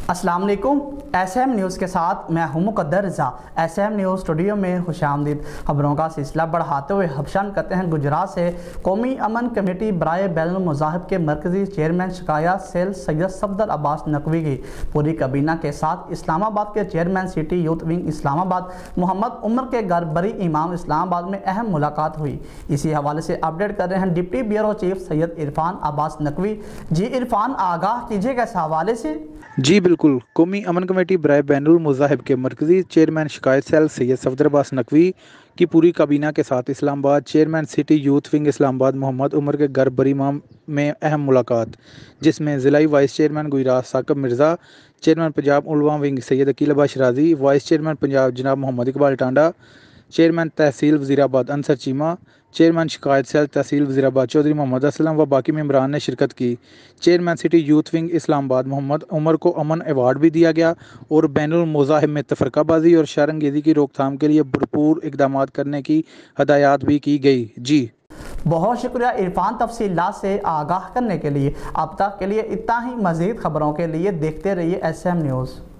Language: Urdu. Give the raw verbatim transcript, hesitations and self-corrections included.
السلام علیکم، ایس ایم نیوز کے ساتھ میں ہوں Muqaddar Raza. S M news studio میں خوش آمدید۔ خبروں کا سلسلہ بڑھاتے ہوئے خبشان کرتے ہیں گجرات سے۔ قومی امن کمیٹی برائے بین المذاہب کے مرکزی چیئرمین شکایات سیل سید صفدر عباس نقوی کی پوری کابینہ کے ساتھ اسلام آباد کے chairman city youth wing Islamabad Muhammad عمر کے گھر بری امام اسلام آباد میں اہم ملاقات ہوئی۔ اسی حوالے سے اپڈیٹ کر رہے ہیں deputy bureau chief Syed Irfan Abbas Naqvi. جی عرفان، آگاہ کیجیے گا اس حوالے سے۔ جی بالکل، قومی امن کمیٹی برائے بین المذاہب کے مرکزی چیئرمین شکایت سیل سید صفدر عباس نقوی کی پوری کابینہ کے ساتھ Islamabad chairman city youth wing Islamabad Muhammad عمر کے گھر بری امام میں اہم ملاقات، جس میں ضلعی vice chairman Gujrat Saqib Mirza, chairman Punjab علماء wing Syed Aqeel Abbas Shirazi, vice chairman Punjab جناب محمد اقبال ٹانڈا، چیئرمین تحصیل وزیر آباد انصر چیمہ، چیئرمین شکایت سیل تحصیل وزیر آباد چودھری محمد اسلم و باقی ممبران نے شرکت کی۔ Chairman city youth wing Islamabad Muhammad عمر کو امن ایوارڈ بھی دیا گیا اور بین المذاہب میں تفرقہ بازی اور شر انگیزی کی روک تھام کے لیے بھرپور اقدامات کرنے کی ہدایات بھی کی گئی۔ جی بہت شکریہ عرفان، تفصیلات سے آگاہ کرنے کے لیے۔ اب تک کے لیے اتنا ہی۔ مزید خبروں کے لیے دیکھتے رہیے ایس ایم نیوز۔